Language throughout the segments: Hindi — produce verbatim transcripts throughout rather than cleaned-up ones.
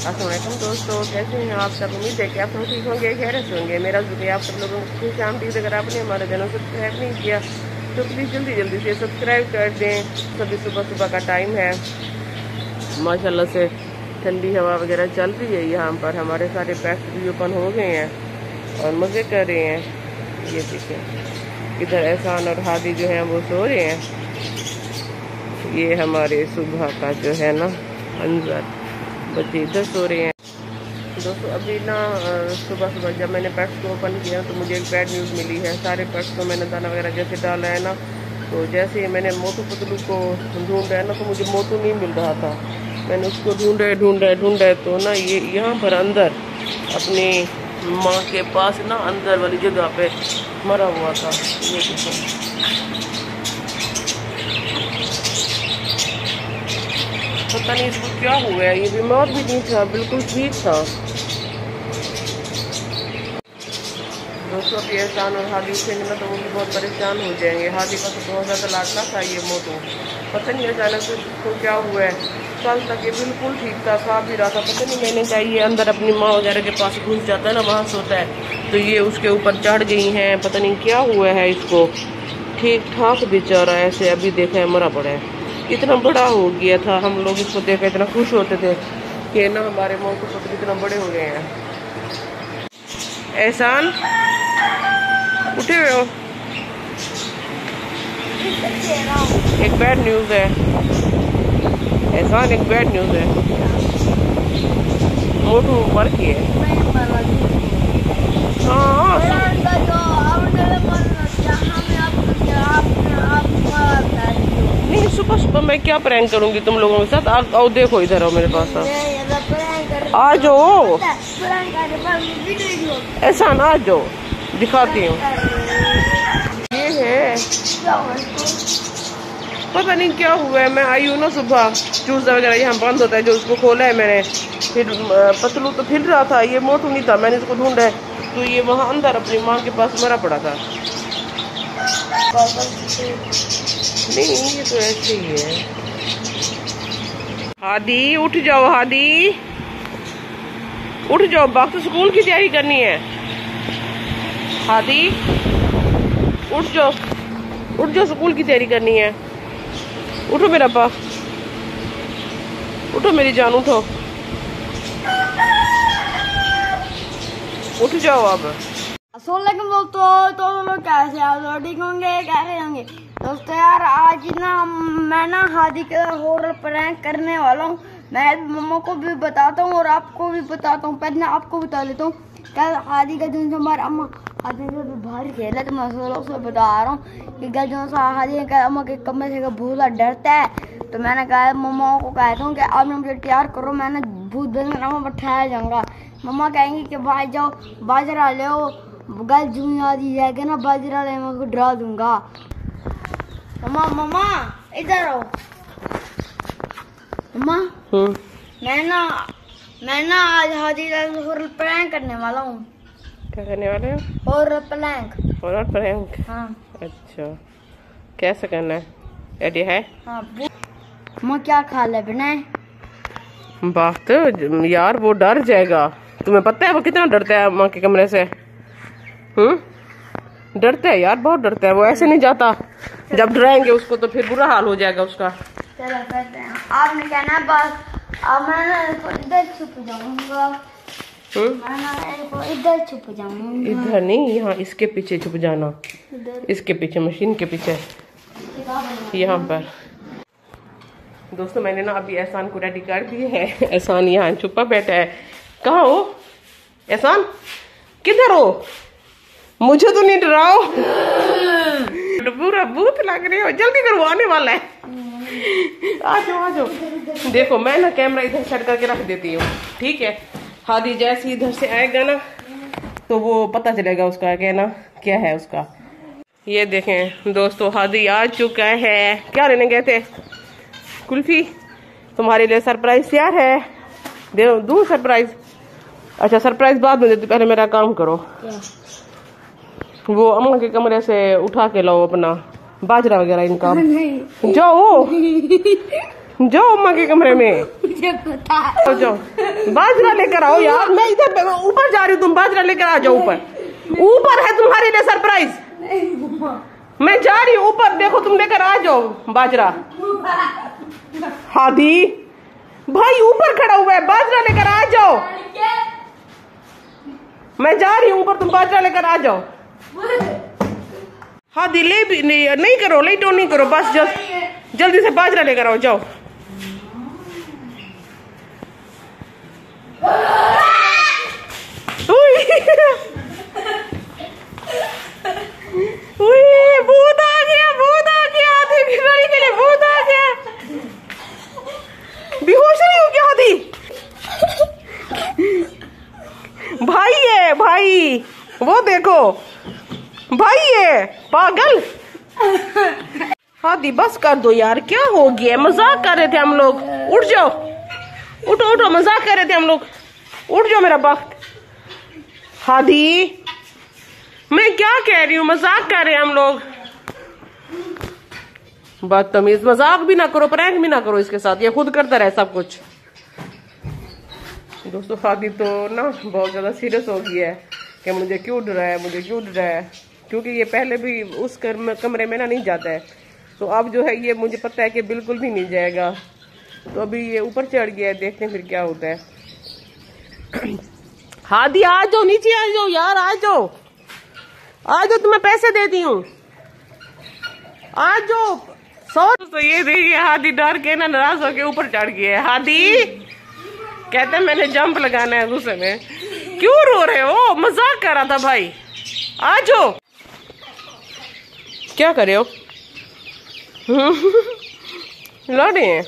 अस्सलाम वालेकुम दोस्तों, कैसे हैं आप सब। उम्मीद है कि आप लोग ठीक होंगे, खैरियत से होंगे। मेरा शुक्रिया आप सब लोगों को खुश आमदीद। अगर आपने हमारा चैनल सब्सक्राइब नहीं किया तो प्लीज़ जल्दी जल्दी से सब्सक्राइब कर दें। सभी सुबह सुबह का टाइम है, माशाल्लाह से ठंडी हवा वगैरह चल रही है। यहाँ पर हमारे सारे पेट्स भी ओपन हो गए हैं और मज़े कर रहे हैं। ये देखें, इधर एहसान और हादी जो है वो सो रहे हैं। ये हमारे सुबह का जो है ना अंदर, बच्चे इधर सो रहे हैं। दोस्तों अभी ना सुबह सुबह जब मैंने पेट्स को ओपन किया तो मुझे एक बैड न्यूज़ मिली है। सारे पेट्स को मैंने दाना वगैरह जैसे डाला है ना, तो जैसे मैंने मोटू पतलू को ढूंढा है ना, तो मुझे मोटू नहीं मिल रहा था। मैंने उसको ढूंढे ढूंढे ढूंढे तो ना ये यहाँ पर अंदर अपनी माँ के पास ना अंदर वाली जगह पे मरा हुआ था। ये देखो, पता नहीं इसको क्या हुआ है। ये बीमार भी नहीं था, बिल्कुल ठीक था। दोस्तों अभी एहसान और हादी उठेंगे ना तो वो भी बहुत परेशान हो जाएंगे। हादी का तो बहुत ज़्यादा लाडला था ये मोटू। पता नहीं अचानक से इसको क्या हुआ है। कल तक ये बिल्कुल ठीक था, खा भी रहा था। पता नहीं मैंने कहा ये अंदर अपनी माँ वगैरह के पास घुस जाता है ना, वहाँ सोता है, तो ये उसके ऊपर चढ़ गई हैं। पता नहीं क्या हुआ है इसको। ठीक ठाक बेचारा ऐसे अभी देखा है मरा पड़ा है। इतना बड़ा हो गया था, हम लोग इसको देख इतना खुश होते थे कि ना हमारे मोटू पतलू इतना बड़े हो गए हैं। एहसान उठे हुए हो? एक बैड न्यूज़ है एहसान, एक बैड न्यूज़ है। मोटू मर गया है। हाँ नहीं, सुबह सुबह मैं क्या प्रैंक करूंगी तुम लोगों के साथ। आ, आओ देखो, इधर आओ मेरे पास। आ जाओ एहसान, आ जाओ दिखाती हूँ। ये है, पता नहीं क्या हुआ है। मैं आई हूँ ना सुबह, चूजा वगैरह यहाँ बंद होता है जो उसको खोला है मैंने। फिर पतलू तो फिर रहा था, ये मोटू नहीं था। मैंने इसको ढूंढा है तो ये वहाँ अंदर अपनी माँ के पास मरा पड़ा था। नहीं ये तो ऐसे ही है। हादी उठ जाओ, हादी उठ जाओ, बाकी तो स्कूल की तैयारी करनी है। हादी उठ जाओ, उठ जाओ, स्कूल की तैयारी करनी है। उठो मेरा पा, उठो मेरी जान, उठो, उठ जाओ अब। अस्सलामुअलैकुम दोस्तों, तो लोग कैसे आप ठीक होंगे, कैसे होंगे दोस्तों। यार आज ना मैं ना हादी का हॉरर प्रैंक करने वाला हूँ। मैं मम्मा को भी बताता हूँ और आपको भी बताता हूँ। पहले आपको बता देता हूँ। कल हादी का दिन से हमारे अम्मा हादी से बाहर खेला, तो मैं लोग से बता रहा हूँ कि कल जो सा हादी का अम्मा के कमरे से भूत डरता है। तो मैंने कहा मम्मा को कहता हूँ कि आप मुझे तैयार करो, मैंने भूत देखना मैं बैठाया जाऊँगा। मम्मा कहेंगी कि भाई जाओ बाजरा ले आओ, गल जून आदि जाएगा ना बाजरा ले, मैं उसको डरा दूंगा। मम्मा मम्मा इधर आओ। मम्मा मैं ना मैं ना आज हादी का हॉरर प्रैंक करने वाला हूँ। क्या करने वाले हो? Horror prank. Horror prank? हाँ। अच्छा, कैसे करना है, आइडिया है? हाँ। मम्मा क्या खा ले बनाए? बात यार वो डर जाएगा। तुम्हें पता है वो कितना डरता है माँ के कमरे से? हम्म डरता है यार, बहुत डरता है वो। ऐसे नहीं जाता, जब डराएंगे उसको तो फिर बुरा हाल हो जाएगा उसका। चलो करते हैं। आपने कहना है बस, अब मैं इधर छुप जाऊंगा। मैं इधर छुप जाऊंगा। इधर नहीं, यहाँ इसके पीछे छुप जाना, इसके पीछे, मशीन के पीछे, यहाँ पर। दोस्तों मैंने ना अभी एहसान को रेडी कर दिए है। एहसान यहाँ छुपा बैठा है। कहाँ हो एहसान, किधर हो? मुझे तो नहीं डराओ, पूरा भूत लग रही हो। जल्दी करो, आने वाला है। आ जाओ आ जाओ। देखो मैं ना कैमरा इधर सेट करके रख देती हूँ, ठीक है। हादी जैसे इधर से आएगा ना तो वो पता चलेगा उसका क्या ना क्या है उसका। ये देखें दोस्तों, हादी आ चुका है। क्या लेने गए थे? कुल्फी। तुम्हारे लिए सरप्राइज तैयार है, दे दूं सरप्राइज? अच्छा सरप्राइज बाद में देती, पहले मेरा काम करो। वो अम्मा के कमरे से उठा के लाओ अपना बाजरा वगैरह इनका। जाओ जाओ अम्मा के कमरे में, मुझे पता है। जाओ बाजरा लेकर आओ यार। मैं इधर ऊपर जा रही हूँ, तुम बाजरा लेकर आ जाओ ऊपर। ऊपर है तुम्हारे लिए सरप्राइज। मैं जा रही हूँ ऊपर, देखो तुम लेकर आ जाओ बाजरा। हादी भाई ऊपर खड़ा हुआ है, बाजरा लेकर आ जाओ। मैं जा रही हूँ ऊपर, तुम बाजरा लेकर आ जाओ। हादी ले भी नहीं, नहीं करो, लेट नहीं करो, बस जल्द जल्दी से बाजरा लेकर आओ, जाओ। भूत आ गया, भूत आ गया, हाथी की गाड़ी के लिए भूत आ गया। बेहोश नहीं हो क्या हाथी? भाई है भाई, वो देखो भाई है पागल। हाथी बस कर दो यार, क्या हो गया? मजाक कर रहे थे हम लोग। उठ जाओ, उठो उठो, मजाक कर रहे थे हम लोग। उठ जाओ मेरा वक्त। हादी मैं क्या कह रही हूँ, मजाक कर रहे हैं हम लोग। बदतमीज, मजाक भी ना करो, प्रैंक भी ना करो इसके साथ, ये खुद करता रहे सब कुछ। दोस्तों हादी तो ना बहुत ज्यादा सीरियस हो गया है कि मुझे क्यों डरा है, मुझे क्यों डरा है, क्योंकि ये पहले भी उस कमरे में ना नहीं जाता है। तो अब जो है ये मुझे पता है कि बिल्कुल भी नहीं जाएगा। तो अभी ये ऊपर चढ़ गया है, देखते हैं फिर क्या होता है। हादी आ जाओ, नीचे आ जाओ यार, आ जाओ आ जाओ, तुम्हें पैसे देती हूँ, आ जाओ। सौ तो ये देखिए हादी डर के ना नाराज होके ऊपर चढ़ गया है। हादी कहते हैं मैंने जंप लगाना है गुस्से में। क्यों रो रहे हो? मजाक कर रहा था भाई, आ जाओ। क्या कर रहे हो? लड़े हैं।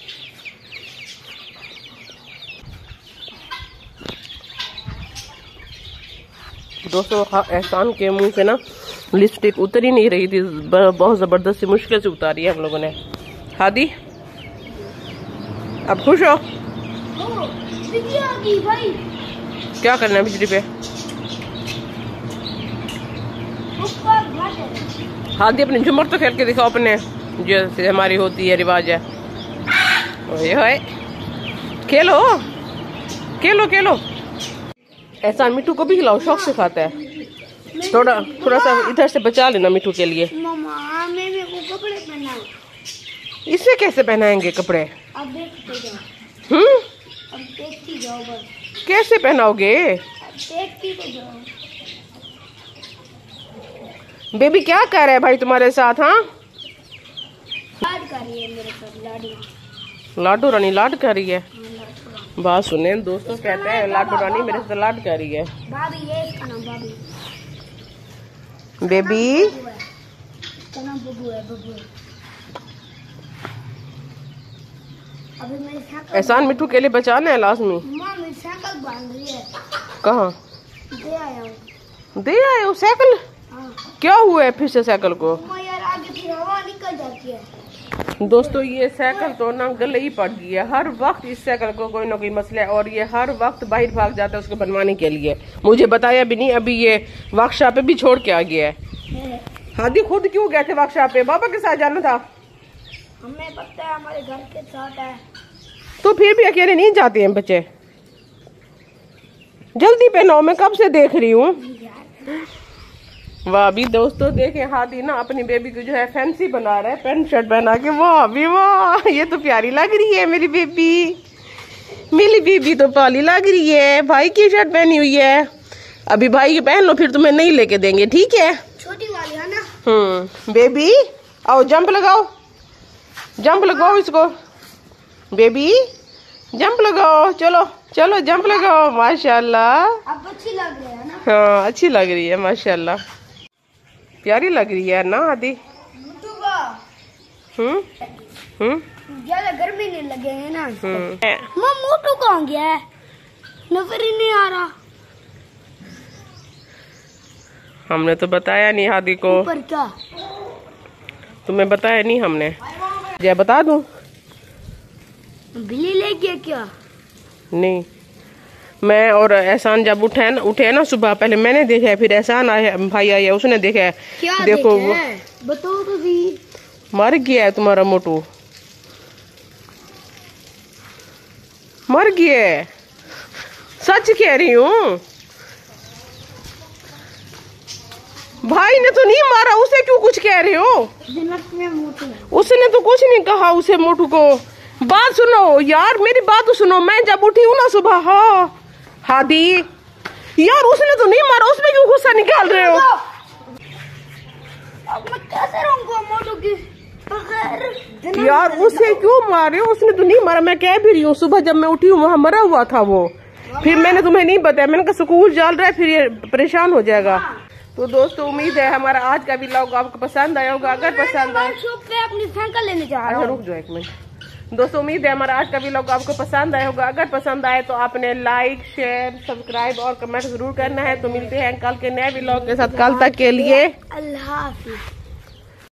दोस्तों एहसान के मुंह से ना लिपस्टिक उतर ही नहीं रही थी, बहुत जबरदस्ती मुश्किल से उतारी है हम लोगों ने। हादी अब खुश हो? बिजली आ गई भाई। क्या करना है बिजली पे? हादी अपनी झुमर तो खेल के दिखाओ अपने, जैसे हमारी होती है, रिवाज है। ओए होए, खेलो खेलो खेलो। ऐसा मिट्टू को भी खिलाओ, शौक से खाता है। थोड़ा थोड़ा सा इधर से बचा लेना मिट्टू के लिए। मामा मैंने वो कपड़े पहनाए। इससे कैसे पहनाएंगे कपड़े? अब देखते जाओ। हम्म अब देखती जाओ बस। कैसे पहनाओगे? अब देखती तो जाओ। बेबी क्या कर रहा है भाई तुम्हारे साथ? हाँ लाड कर रही है मेरे साथ, लाडी। लाडू रानी लाड कर रही है। बात सुने दोस्तों, कहते हैं लाडू रानी मेरे से लाड कर रही है। भाभी ये इसका नाम भाभी। बेबी इसका नाम बबू है, बबू है। अभी मेरी साइकिल एहसान मिट्टू के लिए बचाना है लाजमी। माँ मेरी साइकिल बांध रही है। कहाँ दे आया हूँ। दे आए हो साइकिल? हाँ। क्या हुआ है फिर से साइकिल को? माँ यार आगे फिर हवा निकल जाती है। दोस्तों ये साइकिल तो ना गले ही पड़ गई है। हर वक्त इस साइकिल को कोई ना कोई मसला है और ये हर वक्त बाहर भाग जाता है उसको बनवाने के लिए। मुझे बताया भी नहीं, अभी ये वर्कशॉप पे भी छोड़ के आ गया है। हादी खुद क्यों गए थे वर्कशॉप पे? बाबा के साथ जाना था। हमें पता है हमारे घर के साथ है। तो फिर भी अकेले नहीं जाते हैं बच्चे। जल्दी पहनाओ, मैं कब से देख रही हूँ। वाह भी दोस्तों देखें, हादी ना अपनी बेबी को जो है फैंसी बना रहा है, पैंट शर्ट पहना के। वाह भी वाह, ये तो प्यारी लग रही है मेरी बेबी। मेरी बेबी तो पाली लग रही है। भाई की शर्ट पहनी हुई है। अभी भाई की पहन लो, फिर तुम्हें नहीं लेके देंगे, ठीक है? छोटी वाली है ना। हम्म बेबी आओ, जंप लगाओ, जंप लगाओ इसको। बेबी जंप लगाओ, चलो चलो जंप लगाओ। माशाल्लाह अब अच्छी लग रही है ना। हाँ अच्छी लग रही है माशाल्लाह, प्यारी लग रही है ना हादी। हम्म हम्म ज्यादा गर्मी नहीं लगेगी ना। हम्म माँ मोटू कहाँ गया है? नजर ही नहीं आ रहा। हमने तो बताया नहीं हादी को। ऊपर क्या? तुम्हें बताया नहीं हमने। जय बता दूं? बिल्ली ले गया क्या? नहीं, मैं और एहसान जब उठे ना उठे ना सुबह, पहले मैंने देखा है, फिर एहसान आया भाई आया उसने देखा है। क्या देखो वो बताओ तो भी। मर गया है तुम्हारा मोटू। मर गया, सच कह रही हूँ। भाई ने तो नहीं मारा, उसे क्यों कुछ कह रहे हो? उसने तो कुछ नहीं कहा उसे मोटू को। बात सुनो यार, मेरी बात तो सुनो। मैं जब उठी हूँ ना सुबह, हाँ हादी यार, उसने तो नहीं मारा, उसमें क्यों गुस्सा निकाल रहे हो? अब मैं कैसे रहूंगा मोटू की बगैर? यार उसे क्यों मारे? उसने तो नहीं मारा। मैं कह भी रही हूँ, सुबह जब मैं उठी हूँ वहाँ मरा हुआ था वो। फिर मैंने तुम्हें नहीं बताया, मैंने कहा स्कूल चल रहा है फिर ये परेशान हो जाएगा। तो दोस्तों उम्मीद है हमारा आज का भी व्लॉग आपको पसंद आया होगा। अगर पसंद आया पे अपनी साइकिल लेने जा रहा हूं। रुक जाओ एक मिनट। दोस्तों उम्मीद है हमारा आज का भी व्लॉग आपको पसंद आया होगा। अगर पसंद आए तो आपने लाइक शेयर सब्सक्राइब और कमेंट जरूर करना है। तो मिलते हैं कल के नए व्लॉग के साथ। कल तक के लिए अल्लाह हाफिज।